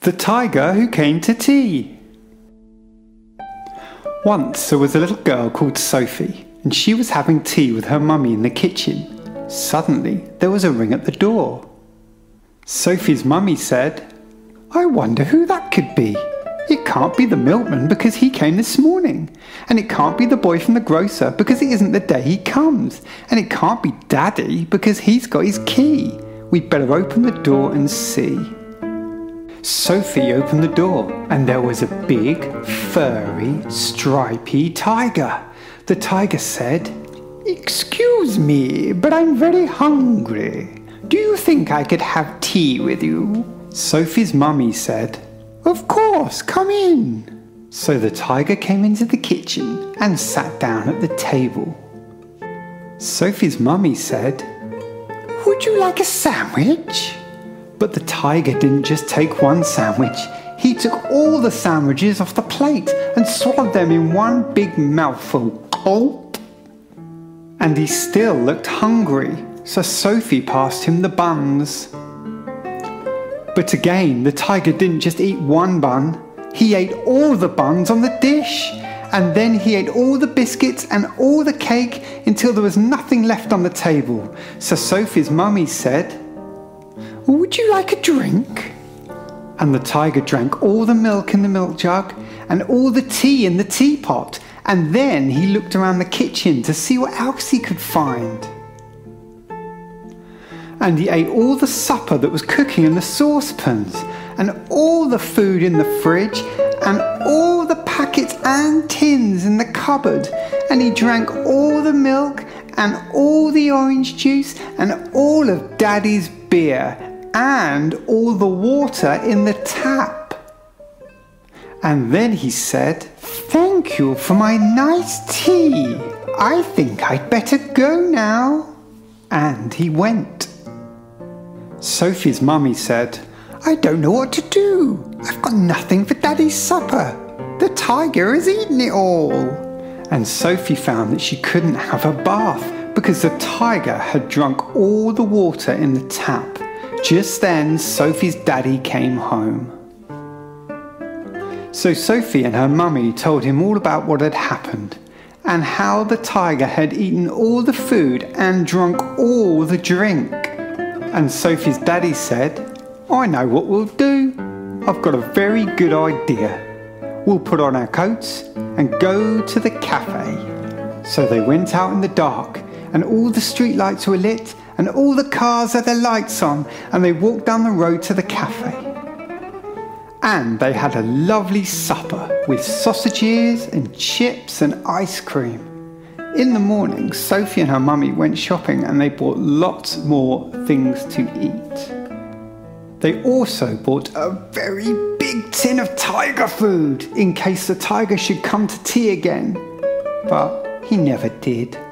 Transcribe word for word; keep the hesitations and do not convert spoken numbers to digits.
The Tiger Who Came to Tea. Once there was a little girl called Sophie, and she was having tea with her mummy in the kitchen. Suddenly there was a ring at the door. Sophie's mummy said, "I wonder who that could be. It can't be the milkman because he came this morning, and it can't be the boy from the grocer because it isn't the day he comes, and it can't be Daddy because he's got his key. We'd better open the door and see." Sophie opened the door, and there was a big, furry, stripy tiger. The tiger said, "Excuse me, but I'm very hungry. Do you think I could have tea with you?" Sophie's mummy said, "Of course, come in." So the tiger came into the kitchen and sat down at the table. Sophie's mummy said, "Would you like a sandwich?" But the tiger didn't just take one sandwich. He took all the sandwiches off the plate and swallowed them in one big mouthful. Gulp! And he still looked hungry, so Sophie passed him the buns. But again, the tiger didn't just eat one bun. He ate all the buns on the dish. And then he ate all the biscuits and all the cake until there was nothing left on the table. So Sophie's mummy said, "Would you like a drink?" And the tiger drank all the milk in the milk jug and all the tea in the teapot. And then he looked around the kitchen to see what else he could find. And he ate all the supper that was cooking in the saucepans, and all the food in the fridge, and all the packets and tins in the cupboard. And he drank all the milk, and all the orange juice, and all of Daddy's beer, and all the water in the tap. And then he said, "Thank you for my nice tea. I think I'd better go now." And he went. Sophie's mummy said, "I don't know what to do. I've got nothing for Daddy's supper. The tiger has eaten it all." And Sophie found that she couldn't have a bath because the tiger had drunk all the water in the tap. Just then, Sophie's daddy came home. So Sophie and her mummy told him all about what had happened and how the tiger had eaten all the food and drunk all the drink. And Sophie's daddy said, "I know what we'll do. I've got a very good idea. We'll put on our coats and go to the cafe." So they went out in the dark, and all the street lights were lit, and all the cars had their lights on, and they walked down the road to the cafe. And they had a lovely supper with sausages and chips and ice cream. In the morning, Sophie and her mummy went shopping, and they bought lots more things to eat. They also bought a very big tin of tiger food in case the tiger should come to tea again. But he never did.